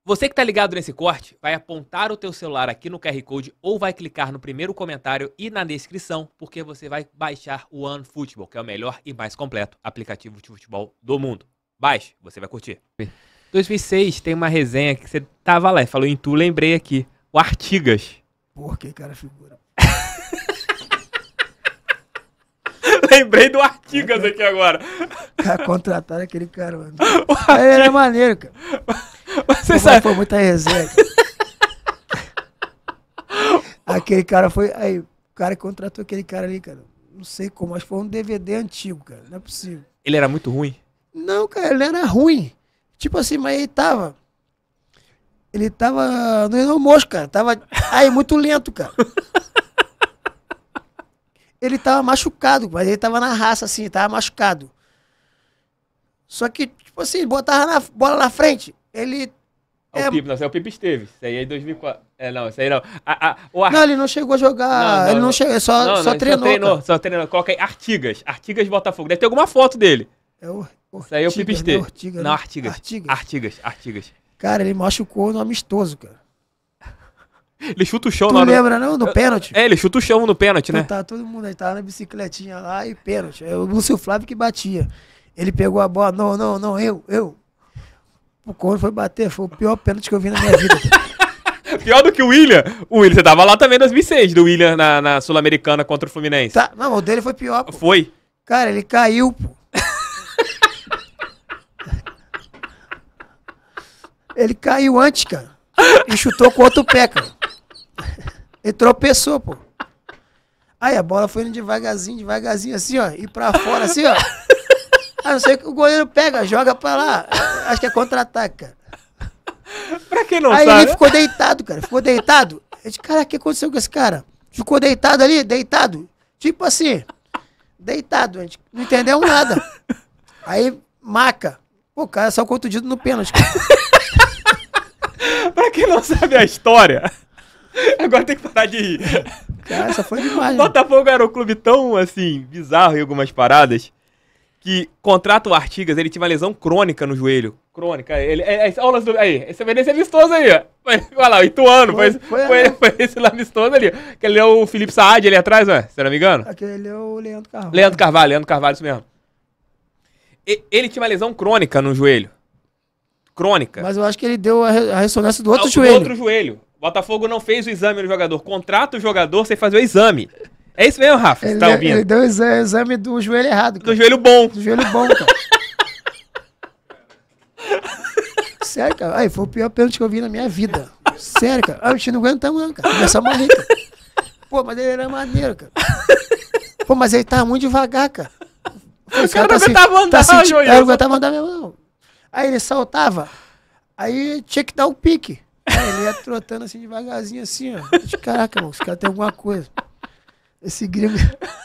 Você que tá ligado nesse corte, vai apontar o teu celular aqui no QR Code ou vai clicar no primeiro comentário e na descrição, porque você vai baixar o OneFootball, que é o melhor e mais completo aplicativo de futebol do mundo. Baixe, você vai curtir. 2006 tem uma resenha que você tava lá e falou em tu, lembrei aqui. O Artigas. Por que cara figura? Lembrei do Artigas aqui agora. Cara, contrataram aquele cara, mano. Aí ele era maneiro, cara. Você sabe. Foi muita resenha. Aquele cara foi. Aí, o cara que contratou aquele cara ali, cara. Não sei como, mas foi um DVD antigo, cara. Não é possível. Ele era muito ruim? Não, cara, ele era ruim. Tipo assim, mas ele tava. Ele tava no almoço, cara. Tava. Aí, muito lento, cara. Ele tava machucado, mas ele tava na raça, assim, tava machucado. Só que, tipo assim, botava a bola na frente. Ele. O Pipo, não, esse é o Pipo Esteves. Isso aí é em 2004. Não, isso aí não. Não, ele não chegou a jogar. Ele não chegou, só treinou. Só treinou. Coloca aí Artigas. Artigas Botafogo. Deve ter alguma foto dele. Isso aí é o Pipo Esteves. Não, Artigas. Cara, ele machucou no amistoso, cara. Ele chuta o chão Tu lembra, não? No pênalti? É, ele chuta o chão no pênalti, né? Tá todo mundo aí, tava na bicicletinha lá e pênalti. É o Lúcio Flávio que batia. Ele pegou a bola, não, eu. Quando foi bater, foi o pior pênalti que eu vi na minha vida. Pior do que o William? O William, você tava lá também em 2006, do William na Sul-Americana contra o Fluminense. Tá, não, o dele foi pior, pô. Foi? Cara, ele caiu, pô. Ele caiu antes, cara. E chutou com o outro pé, cara. Ele tropeçou, pô. Aí a bola foi indo devagarzinho, assim, ó. E pra fora, assim, ó. Ah, não sei o que o goleiro pega, joga pra lá. Acho que é contra-ataque, cara. Pra quem não aí sabe. Aí ele ficou deitado, cara. Ficou deitado. Eu disse, cara, o que aconteceu com esse cara? Ficou deitado ali, deitado. Tipo assim, deitado. A gente não entendeu nada. Aí, maca. Pô, o cara saiu contundido no pênalti. Pra quem não sabe a história, agora tem que parar de rir. Cara, essa foi demais. O Botafogo era um clube tão, assim, bizarro em algumas paradas, que contrata o Artigas, ele tinha uma lesão crônica no joelho. Crônica. Aulas do. Aí, esse é amistoso aí, ó. Olha lá, o Ituano. Foi esse lá amistoso ali. Aquele é o Felipe Saad ali atrás, ó. Se eu não me engano. Aquele é o Leandro Carvalho. Leandro Carvalho, isso mesmo. Ele tinha uma lesão crônica no joelho. Crônica. Mas eu acho que ele deu a ressonância do outro joelho. Do outro joelho. O Botafogo não fez o exame no jogador. Contrata o jogador sem fazer o exame. É isso mesmo, Rafa? Você tá ouvindo? Ele deu o exame do joelho errado. Cara. Do joelho bom. Do joelho bom, cara. Sério, cara. Aí, foi o pior pênalti que eu vi na minha vida. Sério, cara. Aí, o time não aguentamos, não, cara. Começamos a rir, cara. Pô, mas ele era maneiro, cara. Pô, mas ele tava muito devagar, cara. O cara não aguentava andar, Joel. Eu não aguentava andar mesmo, não. Aí ele saltava. Aí tinha que dar um pique. Aí ele ia trotando assim devagarzinho, assim, ó. Caraca, mano, esse cara tem alguma coisa. Esse gringo.